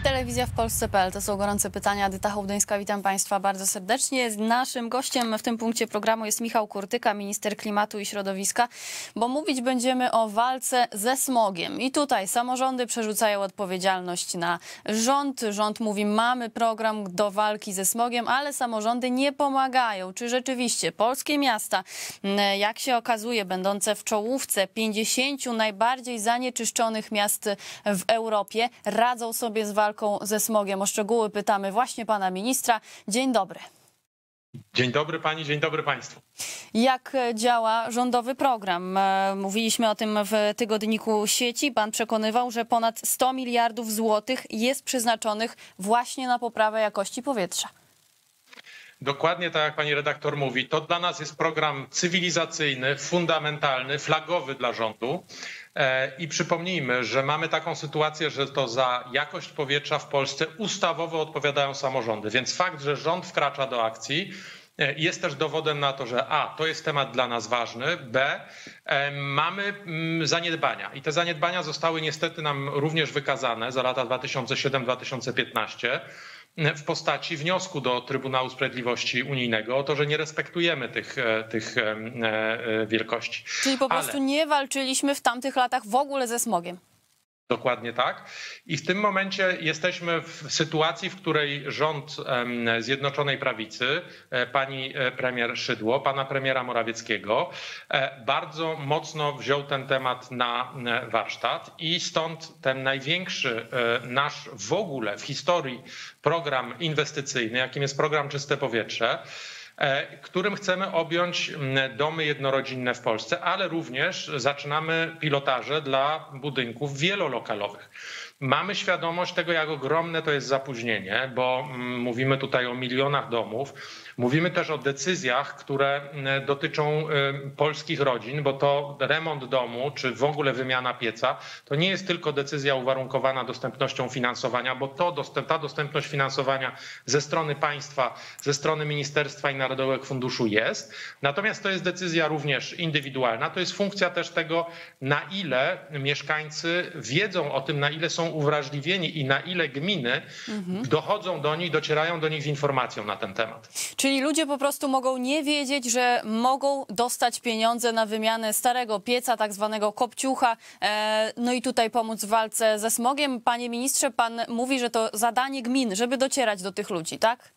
Telewizja w Polsce.pl. To są gorące pytania. Edyta Hołdyńska, witam Państwa bardzo serdecznie. Naszym gościem w tym punkcie programu jest Michał Kurtyka, minister klimatu i środowiska, bo mówić będziemy o walce ze smogiem. I tutaj samorządy przerzucają odpowiedzialność na rząd. Rząd mówi, mamy program do walki ze smogiem, ale samorządy nie pomagają. Czy rzeczywiście polskie miasta, jak się okazuje, będące w czołówce 50 najbardziej zanieczyszczonych miast w Europie, radzą sobie z walką ze smogiem? O szczegóły pytamy właśnie pana ministra. Dzień dobry. Dzień dobry pani, dzień dobry państwu. Jak działa rządowy program? Mówiliśmy o tym w tygodniku Sieci. Pan przekonywał, że ponad 100 miliardów złotych jest przeznaczonych właśnie na poprawę jakości powietrza. Dokładnie tak jak pani redaktor mówi, to dla nas jest program cywilizacyjny, fundamentalny, flagowy dla rządu. I przypomnijmy, że mamy taką sytuację, że to za jakość powietrza w Polsce ustawowo odpowiadają samorządy. Więc fakt, że rząd wkracza do akcji, jest też dowodem na to, że A, to jest temat dla nas ważny, B, mamy zaniedbania. I te zaniedbania zostały niestety nam również wykazane za lata 2007-2015. W postaci wniosku do Trybunału Sprawiedliwości Unijnego o to, że nie respektujemy tych wielkości. Czyli po prostu nie walczyliśmy w tamtych latach w ogóle ze smogiem. Dokładnie tak. I w tym momencie jesteśmy w sytuacji, w której rząd Zjednoczonej Prawicy, pani premier Szydło, pana premiera Morawieckiego, bardzo mocno wziął ten temat na warsztat i stąd ten największy nasz w ogóle w historii program inwestycyjny, jakim jest program Czyste Powietrze, którym chcemy objąć domy jednorodzinne w Polsce, ale również zaczynamy pilotaże dla budynków wielolokalowych. Mamy świadomość tego, jak ogromne to jest zapóźnienie, bo mówimy tutaj o milionach domów. Mówimy też o decyzjach, które dotyczą polskich rodzin, bo to remont domu czy w ogóle wymiana pieca to nie jest tylko decyzja uwarunkowana dostępnością finansowania, bo ta dostępność finansowania ze strony państwa, ze strony ministerstwa i Narodowego Funduszu jest. Natomiast to jest decyzja również indywidualna. To jest funkcja też tego, na ile mieszkańcy wiedzą o tym, na ile są uwrażliwieni i na ile gminy dochodzą do nich, docierają do nich z informacją na ten temat. Czyli ludzie po prostu mogą nie wiedzieć, że mogą dostać pieniądze na wymianę starego pieca, tak zwanego kopciucha, no i tutaj pomóc w walce ze smogiem. Panie ministrze, pan mówi, że to zadanie gmin, żeby docierać do tych ludzi, tak?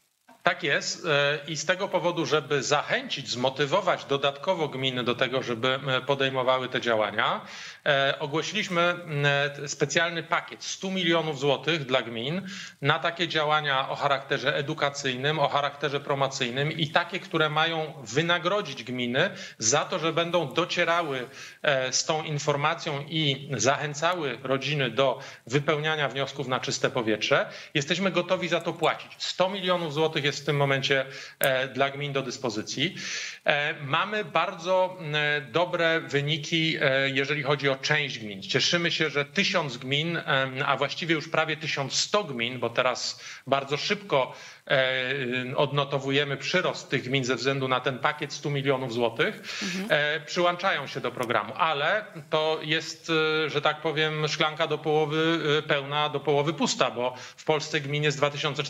Tak jest i z tego powodu, żeby zachęcić, zmotywować dodatkowo gminy do tego, żeby podejmowały te działania, ogłosiliśmy specjalny pakiet 100 milionów złotych dla gmin na takie działania o charakterze edukacyjnym, o charakterze promocyjnym i takie, które mają wynagrodzić gminy za to, że będą docierały z tą informacją i zachęcały rodziny do wypełniania wniosków na czyste powietrze. Jesteśmy gotowi za to płacić. 100 milionów złotych jest w tym momencie dla gmin do dyspozycji. Mamy bardzo dobre wyniki, jeżeli chodzi o część gmin. Cieszymy się, że 1000 gmin, a właściwie już prawie 1100 gmin, bo teraz bardzo szybko odnotowujemy przyrost tych gmin ze względu na ten pakiet 100 milionów złotych, przyłączają się do programu, ale to jest, że tak powiem, szklanka do połowy pełna, do połowy pusta, bo w Polsce gmin jest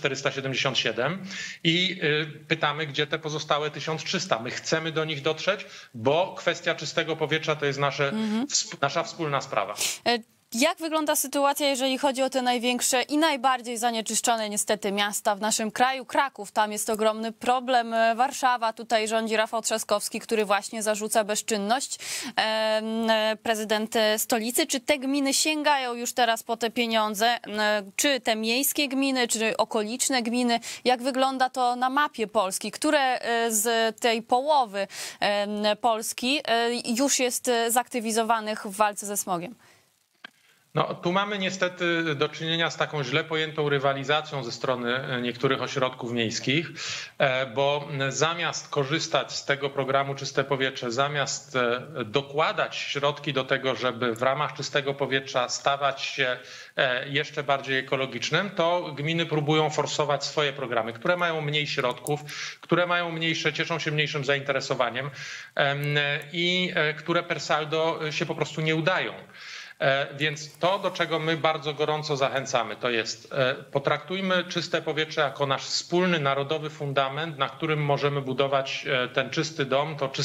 2477 i pytamy, gdzie te pozostałe 1300. My chcemy do nich dotrzeć, bo kwestia czystego powietrza to jest nasza wspólna sprawa. Jak wygląda sytuacja, jeżeli chodzi o te największe i najbardziej zanieczyszczone niestety miasta w naszym kraju? Kraków, tam jest ogromny problem. Warszawa, tutaj rządzi Rafał Trzaskowski, który właśnie zarzuca bezczynność. Prezydent stolicy. Czy te gminy sięgają już teraz po te pieniądze? Czy te miejskie gminy, czy okoliczne gminy? Jak wygląda to na mapie Polski? Które z tej połowy Polski już jest zaktywizowanych w walce ze smogiem? No, tu mamy niestety do czynienia z taką źle pojętą rywalizacją ze strony niektórych ośrodków miejskich, bo zamiast korzystać z tego programu Czyste Powietrze, zamiast dokładać środki do tego, żeby w ramach czystego powietrza stawać się jeszcze bardziej ekologicznym, to gminy próbują forsować swoje programy, które mają mniej środków, które mają mniejsze, cieszą się mniejszym zainteresowaniem i które per saldo się po prostu nie udają. Więc to, do czego my bardzo gorąco zachęcamy, to jest potraktujmy czyste powietrze jako nasz wspólny narodowy fundament, na którym możemy budować ten czysty dom, to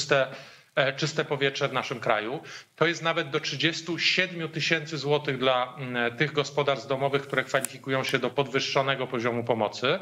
czyste powietrze w naszym kraju. To jest nawet do 37 000 złotych dla tych gospodarstw domowych, które kwalifikują się do podwyższonego poziomu pomocy.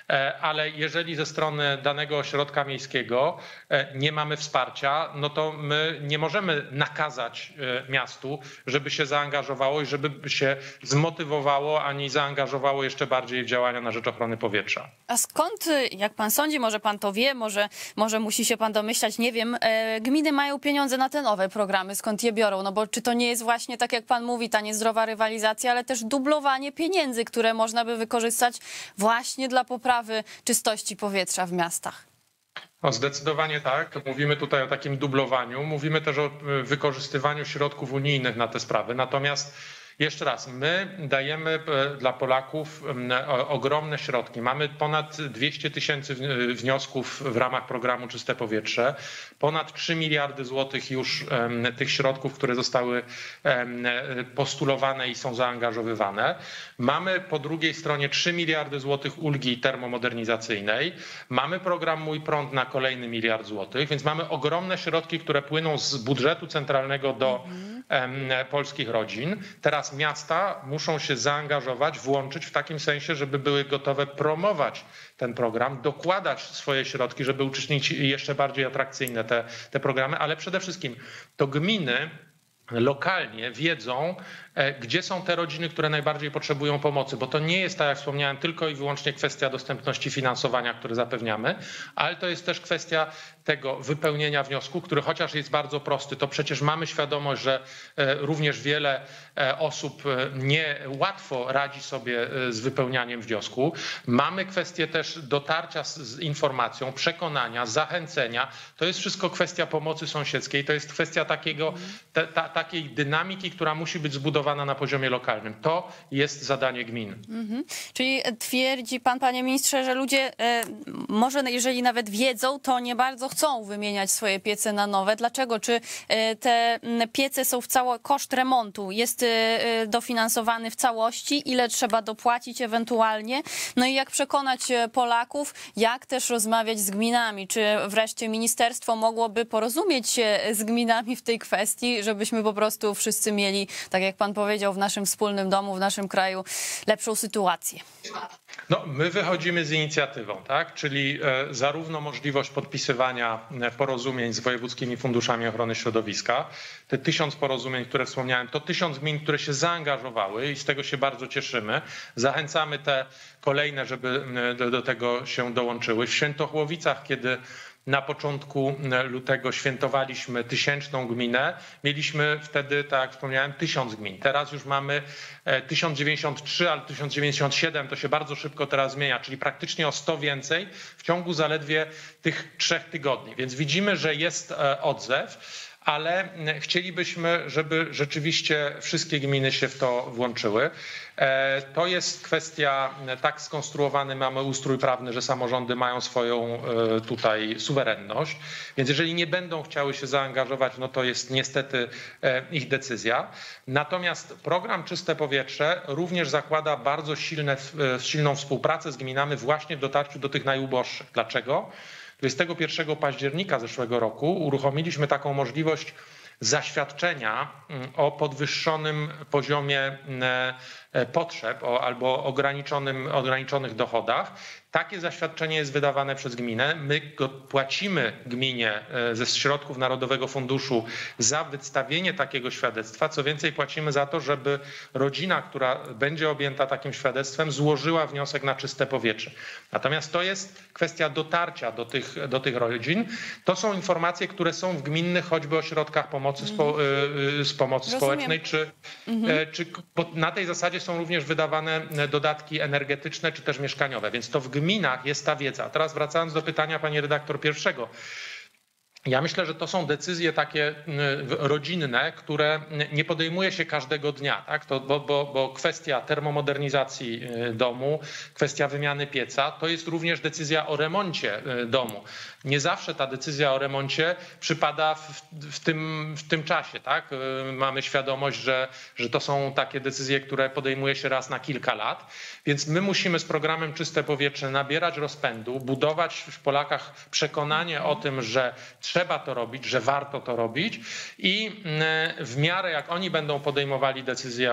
Ale jeżeli ze strony danego ośrodka miejskiego nie mamy wsparcia, no to my nie możemy nakazać miastu, żeby się zaangażowało i żeby się zmotywowało ani zaangażowało jeszcze bardziej w działania na rzecz ochrony powietrza. A skąd, jak pan sądzi, może pan to wie, może musi się pan domyślać, nie wiem, gminy mają pieniądze na te nowe programy, skąd je biorą? No bo czy to nie jest właśnie, tak jak pan mówi, ta niezdrowa rywalizacja, ale też dublowanie pieniędzy, które można by wykorzystać właśnie dla poprawy czystości powietrza w miastach? No, zdecydowanie tak. Mówimy tutaj o takim dublowaniu. Mówimy też o wykorzystywaniu środków unijnych na te sprawy. Natomiast jeszcze raz, my dajemy dla Polaków ogromne środki. Mamy ponad 200 000 wniosków w ramach programu Czyste Powietrze, ponad 3 miliardy złotych już tych środków, które zostały postulowane i są zaangażowywane. Mamy po drugiej stronie 3 miliardy złotych ulgi termomodernizacyjnej. Mamy program Mój Prąd na kolejny 1 miliard złotych, więc mamy ogromne środki, które płyną z budżetu centralnego do polskich rodzin. Teraz miasta muszą się zaangażować, włączyć w takim sensie, żeby były gotowe promować ten program, dokładać swoje środki, żeby uczynić jeszcze bardziej atrakcyjne te programy, ale przede wszystkim to gminy lokalnie wiedzą, gdzie są te rodziny, które najbardziej potrzebują pomocy, bo to nie jest, tak jak wspomniałem, tylko i wyłącznie kwestia dostępności finansowania, które zapewniamy, ale to jest też kwestia tego wypełnienia wniosku, który chociaż jest bardzo prosty, to przecież mamy świadomość, że również wiele osób niełatwo radzi sobie z wypełnianiem wniosku. Mamy kwestię też dotarcia z informacją, przekonania, zachęcenia. To jest wszystko kwestia pomocy sąsiedzkiej, to jest kwestia takiej dynamiki, która musi być zbudowana na poziomie lokalnym. To jest zadanie gmin. Czyli twierdzi pan, panie ministrze, że ludzie może jeżeli nawet wiedzą, to nie bardzo chcą wymieniać swoje piece na nowe. Dlaczego? Czy te piece są koszt remontu jest dofinansowany w całości? Ile trzeba dopłacić ewentualnie? No i jak przekonać Polaków? Jak też rozmawiać z gminami? Czy wreszcie ministerstwo mogłoby porozumieć się z gminami w tej kwestii, żebyśmy po prostu wszyscy mieli, tak jak pan powiedział, w naszym wspólnym domu, w naszym kraju lepszą sytuację? No, my wychodzimy z inicjatywą, tak? Czyli zarówno możliwość podpisywania porozumień z wojewódzkimi funduszami ochrony środowiska, te 1000 porozumień, które wspomniałem, to 1000 gmin, które się zaangażowały i z tego się bardzo cieszymy. Zachęcamy te kolejne, żeby do tego się dołączyły. W Świętochłowicach, kiedy na początku lutego świętowaliśmy 1000. gminę. Mieliśmy wtedy, tak jak wspomniałem, 1000 gmin. Teraz już mamy 1093, ale 1097 to się bardzo szybko teraz zmienia, czyli praktycznie o 100 więcej w ciągu zaledwie tych 3 tygodni. Więc widzimy, że jest odzew, ale chcielibyśmy, żeby rzeczywiście wszystkie gminy się w to włączyły. To jest kwestia, tak skonstruowany mamy ustrój prawny, że samorządy mają swoją tutaj suwerenność, więc jeżeli nie będą chciały się zaangażować, no to jest niestety ich decyzja. Natomiast program Czyste Powietrze również zakłada bardzo silną współpracę z gminami właśnie w dotarciu do tych najuboższych. Dlaczego? 21 października zeszłego roku uruchomiliśmy taką możliwość zaświadczenia o podwyższonym poziomie potrzeb albo ograniczonych dochodach. Takie zaświadczenie jest wydawane przez gminę. My go płacimy gminie ze środków Narodowego Funduszu za wystawienie takiego świadectwa. Co więcej, płacimy za to, żeby rodzina, która będzie objęta takim świadectwem, złożyła wniosek na czyste powietrze. Natomiast to jest kwestia dotarcia do tych rodzin. To są informacje, które są w gminnych choćby ośrodkach pomocy społecznej, czy na tej zasadzie są również wydawane dodatki energetyczne czy też mieszkaniowe, więc to w gminach jest ta wiedza. A teraz wracając do pytania pani redaktor pierwszego. Ja myślę, że to są decyzje takie rodzinne, które nie podejmuje się każdego dnia, tak? Bo kwestia termomodernizacji domu, kwestia wymiany pieca, to jest również decyzja o remoncie domu. Nie zawsze ta decyzja o remoncie przypada w tym czasie, tak? Mamy świadomość, że to są takie decyzje, które podejmuje się raz na kilka lat, więc my musimy z programem Czyste Powietrze nabierać rozpędu, budować w Polakach przekonanie o tym, że trzeba to robić, że warto to robić i w miarę jak oni będą podejmowali decyzję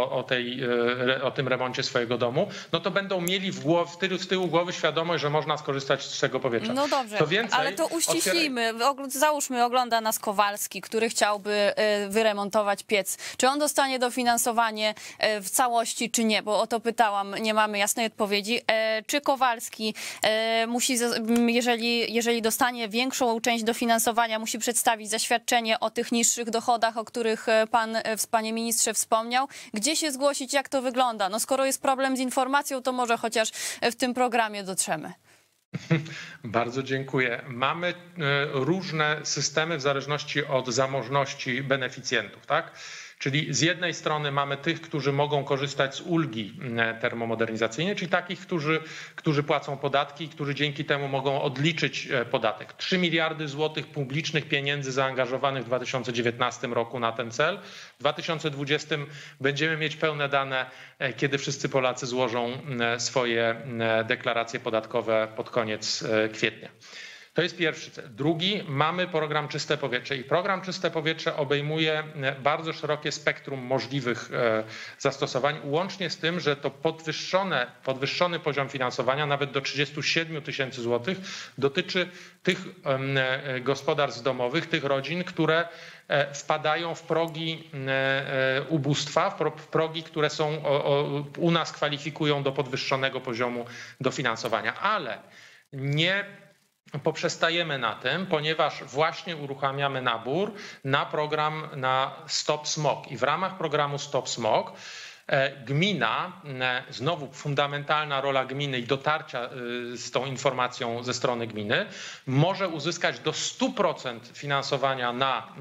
o tym remoncie swojego domu, no to będą mieli z tyłu głowy świadomość, że można skorzystać z tego powietrza. No dobrze, ale to uściślimy. Załóżmy, ogląda nas Kowalski, który chciałby wyremontować piec. Czy on dostanie dofinansowanie w całości, czy nie? Bo o to pytałam, nie mamy jasnej odpowiedzi. Czy Kowalski musi, jeżeli dostanie większą część dofinansowania, musi przedstawić zaświadczenie o tych niższych dochodach, o których pan, panie ministrze, wspomniał? Gdzie się zgłosić, jak to wygląda? No skoro jest problem z informacją, to może chociaż w tym programie dotrzemy. Bardzo dziękuję. Mamy różne systemy w zależności od zamożności beneficjentów, tak? Czyli z jednej strony mamy tych, którzy mogą korzystać z ulgi termomodernizacyjnej, czyli takich, którzy płacą podatki i którzy dzięki temu mogą odliczyć podatek. 3 miliardy złotych publicznych pieniędzy zaangażowanych w 2019 roku na ten cel. W 2020 będziemy mieć pełne dane, kiedy wszyscy Polacy złożą swoje deklaracje podatkowe pod koniec kwietnia. To jest pierwszy cel. Drugi, mamy program Czyste Powietrze i program Czyste Powietrze obejmuje bardzo szerokie spektrum możliwych zastosowań, łącznie z tym, że to podwyższony poziom finansowania, nawet do 37 000 złotych, dotyczy tych gospodarstw domowych, tych rodzin, które wpadają w progi ubóstwa, w progi, które są u nas kwalifikują do podwyższonego poziomu dofinansowania, ale nie poprzestajemy na tym, ponieważ właśnie uruchamiamy nabór na program na Stop Smog i w ramach programu Stop Smog gmina, znowu fundamentalna rola gminy i dotarcia z tą informacją ze strony gminy, może uzyskać do 100% finansowania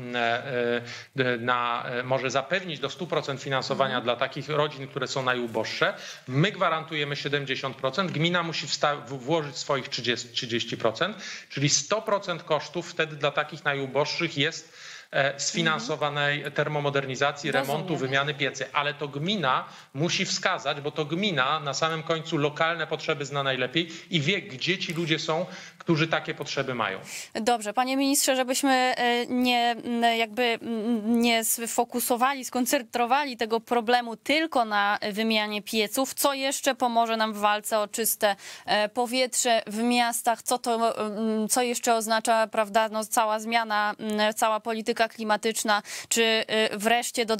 może zapewnić do 100% finansowania dla takich rodzin, które są najuboższe. My gwarantujemy 70%, gmina musi włożyć swoich 30%, czyli 100% kosztów wtedy dla takich najuboższych jest sfinansowanej termomodernizacji, remontu, wymiany piecy. Ale to gmina musi wskazać, bo to gmina na samym końcu lokalne potrzeby zna najlepiej i wie, gdzie ci ludzie są, którzy takie potrzeby mają. Dobrze, panie ministrze, żebyśmy nie sfokusowali, skoncentrowali tego problemu tylko na wymianie pieców, co jeszcze pomoże nam w walce o czyste powietrze w miastach, co jeszcze oznacza, prawda, no, cała zmiana, cała polityka klimatyczna, czy wreszcie do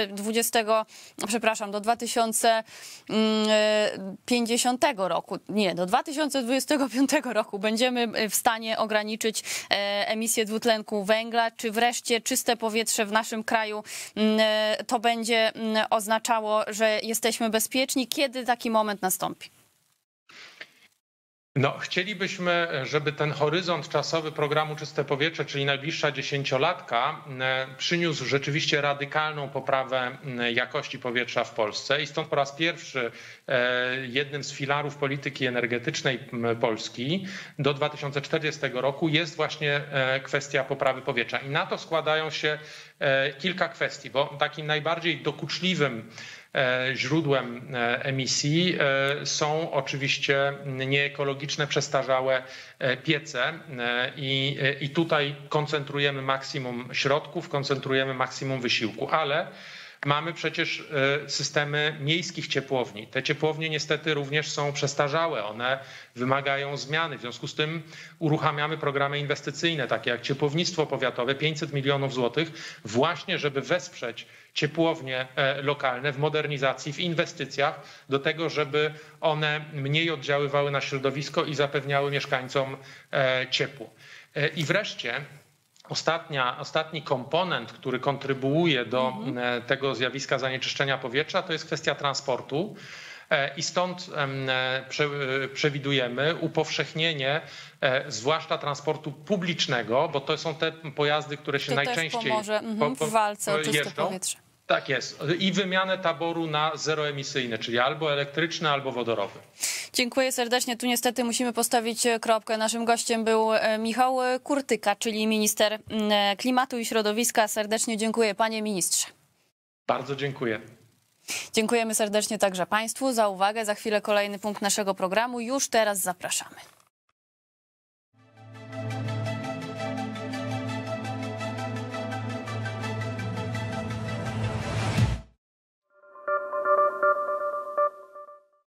2050 roku, nie, do 2025 roku będziemy w stanie ograniczyć emisję dwutlenku węgla, czy wreszcie czyste powietrze w naszym kraju to będzie oznaczało, że jesteśmy bezpieczni? Kiedy taki moment nastąpi? No, chcielibyśmy, żeby ten horyzont czasowy programu Czyste Powietrze, czyli najbliższa dziesięciolatka, przyniósł rzeczywiście radykalną poprawę jakości powietrza w Polsce i stąd po raz pierwszy jednym z filarów polityki energetycznej Polski do 2040 roku jest właśnie kwestia poprawy powietrza. I na to składają się kilka kwestii, bo takim najbardziej dokuczliwym źródłem emisji są oczywiście nieekologiczne, przestarzałe piece i tutaj koncentrujemy maksimum środków, koncentrujemy maksimum wysiłku, ale mamy przecież systemy miejskich ciepłowni. Te ciepłownie niestety również są przestarzałe, one wymagają zmiany. W związku z tym uruchamiamy programy inwestycyjne, takie jak ciepłownictwo powiatowe, 500 milionów złotych, właśnie żeby wesprzeć ciepłownie lokalne w modernizacji, w inwestycjach do tego, żeby one mniej oddziaływały na środowisko i zapewniały mieszkańcom ciepło. I wreszcie ostatni komponent, który kontrybuuje do tego zjawiska zanieczyszczenia powietrza, to jest kwestia transportu. I stąd przewidujemy upowszechnienie zwłaszcza transportu publicznego, bo to są te pojazdy, które się to najczęściej też pomoże w walce o czyste jeżdżą. powietrze. Tak jest. I wymianę taboru na zeroemisyjny, czyli albo elektryczny, albo wodorowy. Dziękuję serdecznie. Tu niestety musimy postawić kropkę. Naszym gościem był Michał Kurtyka, czyli minister klimatu i środowiska. Serdecznie dziękuję, panie ministrze. Bardzo dziękuję. Dziękujemy serdecznie także państwu za uwagę. Za chwilę kolejny punkt naszego programu. Już teraz zapraszamy.